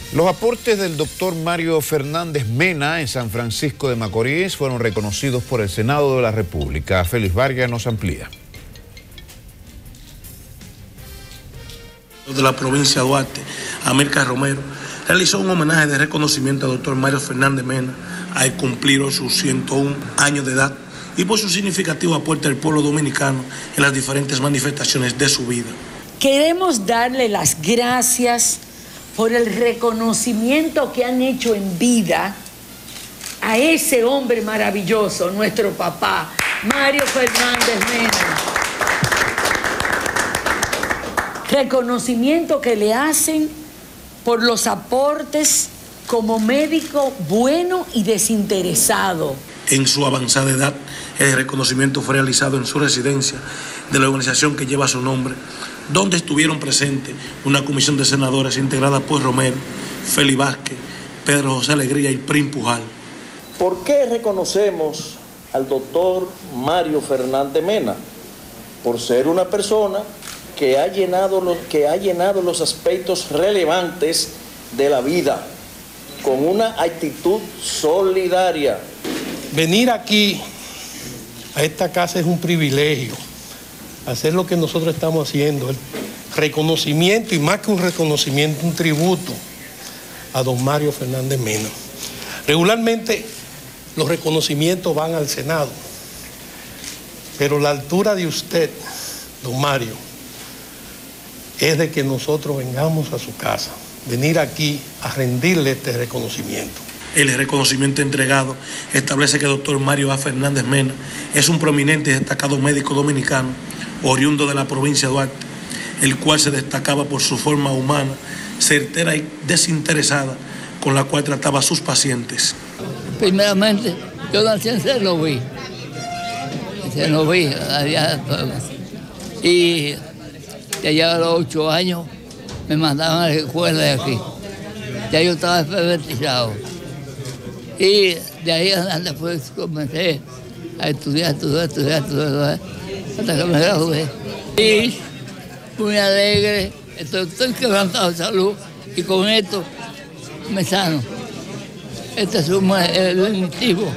Los aportes del doctor Mario Fernández Mena en San Francisco de Macorís fueron reconocidos por el Senado de la República. Félix Vargas nos amplía. De la provincia de Duarte, Amílcar Romero, realizó un homenaje de reconocimiento al doctor Mario Fernández Mena al cumplir sus 101 años de edad y por su significativo aporte al pueblo dominicano en las diferentes manifestaciones de su vida. Queremos darle las gracias por el reconocimiento que han hecho en vida a ese hombre maravilloso, nuestro papá, Mario Fernández Mena. Reconocimiento que le hacen por los aportes como médico bueno y desinteresado. En su avanzada edad, el reconocimiento fue realizado en su residencia de la organización que lleva su nombre, donde estuvieron presentes una comisión de senadores integrada por Romero, Félix Vázquez, Pedro José Alegría y Prim Pujal. ¿Por qué reconocemos al doctor Mario Fernández Mena? Por ser una persona que ha llenado los aspectos relevantes de la vida, con una actitud solidaria. Venir aquí a esta casa es un privilegio. Hacer lo que nosotros estamos haciendo, el reconocimiento, y más que un reconocimiento, un tributo a don Mario Fernández Mena. Regularmente los reconocimientos van al Senado, pero la altura de usted, don Mario, es de que nosotros vengamos a su casa, venir aquí a rendirle este reconocimiento. El reconocimiento entregado establece que el doctor Mario A. Fernández Mena es un prominente y destacado médico dominicano, oriundo de la provincia de Duarte, el cual se destacaba por su forma humana, certera y desinteresada, con la cual trataba a sus pacientes. Primeramente, yo nací en Cenoví, allá, y de allá a los 8 años me mandaban a la escuela de aquí. Ya yo estaba alfabetizado. Y de ahí adelante pues comencé a estudiar, hasta que me gradué. Y muy alegre, estoy quebrantado de salud y con esto me sano. Este es el motivo,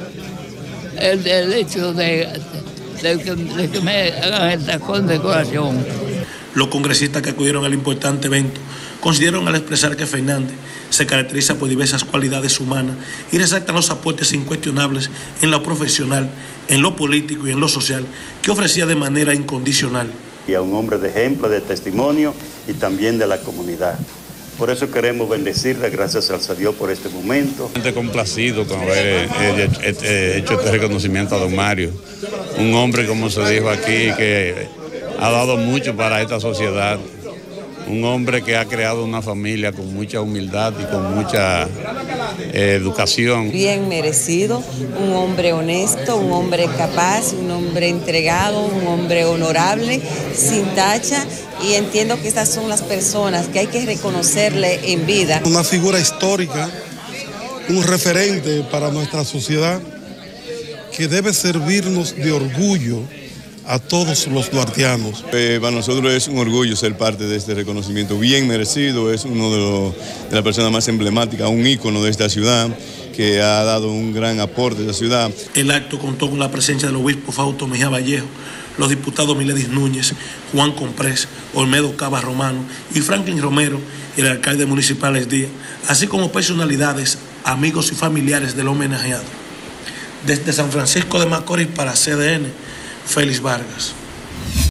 el hecho de que me hagan esta condecoración. Los congresistas que acudieron al importante evento consideraron al expresar que Fernández se caracteriza por diversas cualidades humanas y resaltan los aportes incuestionables en lo profesional, en lo político y en lo social que ofrecía de manera incondicional. Y a un hombre de ejemplo, de testimonio y también de la comunidad. Por eso queremos bendecirle, gracias al Dios por este momento. Estoy complacido con haber hecho este reconocimiento a don Mario, un hombre, como se dijo aquí, que ha dado mucho para esta sociedad. Un hombre que ha creado una familia con mucha humildad y con mucha educación. Bien merecido, un hombre honesto, un hombre capaz, un hombre entregado, un hombre honorable, sin tacha, y entiendo que estas son las personas que hay que reconocerle en vida. Una figura histórica, un referente para nuestra sociedad que debe servirnos de orgullo a todos los duartianos. Para nosotros es un orgullo ser parte de este reconocimiento bien merecido. Es uno de las personas más emblemáticas, un ícono de esta ciudad, que ha dado un gran aporte a la ciudad. El acto contó con la presencia del obispo Fausto Mejía Vallejo, los diputados Miledis Núñez, Juan Comprés, Olmedo Cava Romano y Franklin Romero, y el alcalde municipal Les Díaz, así como personalidades, amigos y familiares del homenajeado. Desde San Francisco de Macorís para CDN, Félix Vargas.